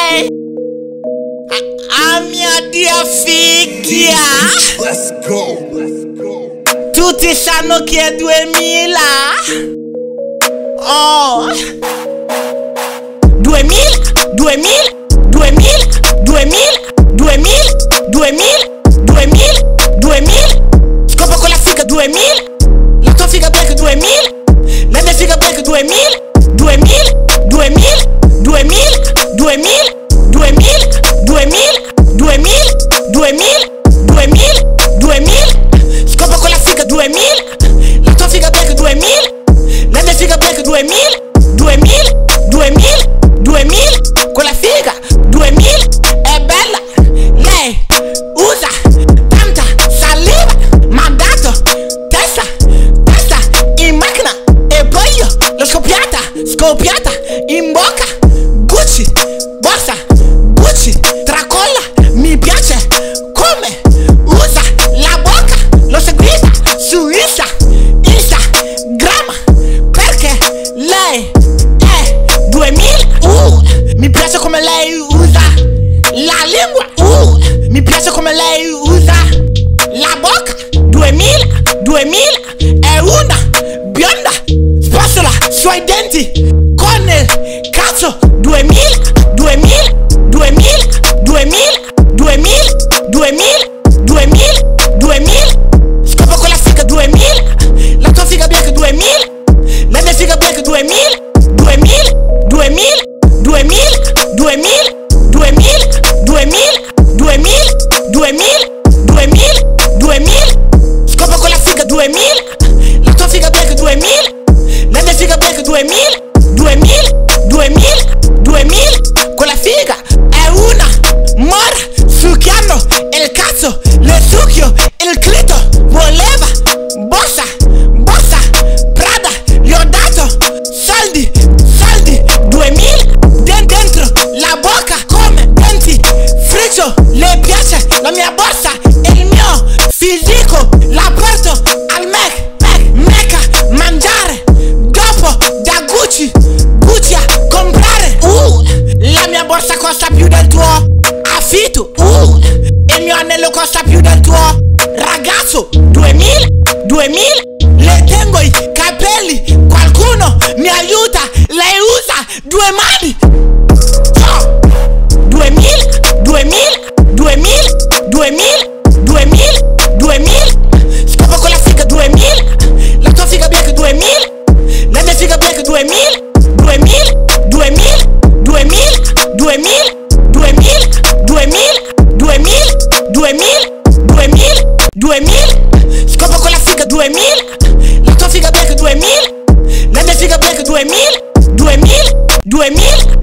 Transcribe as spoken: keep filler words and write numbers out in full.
Lei a mia dia figlia. Let's go. Tutti sanno che è duemila. Oh, duemila, duemila, duemila, duemila, duemila, duemila, duemila, duemila. Scopa con la figa duemila. La tua figa becca duemila. La mia figa becca duemila. Duemila, duemila, duemila, duemila, duemila, duemila, duemila, duemila, duemila, duemila. Scopa con la figa duemila. La tua figa becca duemila. La mia figa becca duemila. Duemila, duemila, duemila. Quella figa duemila è bella. Lei usa tanta saliva. M'ha dato testa, testa in macchina. E poi io l'ho scoppiata, scoppiata in bocca. Gucci, borsa, Gucci, tracolla. Mi piace come usa la bocca. L'ho seguita su Insta, Instagram, perché lei è duemila. Uh, mi piace come lei usa la lingua. Uh, mi piace come lei usa la bocca. Duemila, duemila, è una bionda. Spazzola suoi denti con il cazzo. Duemila, duemila, duemila, duemila, duemila, duemila, duemila, duemila. Scopa con la figa duemila. La tua figa bianca duemila. La mia figa bianca duemila. Duemila, duemila, duemila, duemila, duemila, duemila, duemila, duemila, duemila, duemila. Scopa con la figa duemila. La tua figa bianca duemila. La mia figa bianca duemila. Duemila, duemila, duemila. Quella figa è una mora. Succhiano il cazzo, le succhio il clito. Voleva bossa, bossa, Prada. Gli ho dato soldi, soldi. Duemila den dentro la bocca come denti. Friccio, le piace la mia borsa. Il mio fisico la porto al Mac, Mac, Mecca. Mangiare dopo da Gucci, Gucci a comprare. Uh, la mia borsa costa più del tuo affitto. Uh, il mio anello costa più del tuo ragazzo. Duemila, duemila, le tengo i capelli. Qualcuno mi aiuta, lei usa due mani. Oh. Duemila, duemila, duemila, duemila, duemila, duemila. Scopa con la figa duemila. La tua figa bianca duemila. La mia figa bianca duemila. Duemila, duemila, duemila, duemila, duemila, duemila, duemila, duemila, duemila, duemila. Scopa con la figa duemila. La tua figa bianca duemila. La mia figa bianca duemila. Duemila, duemila.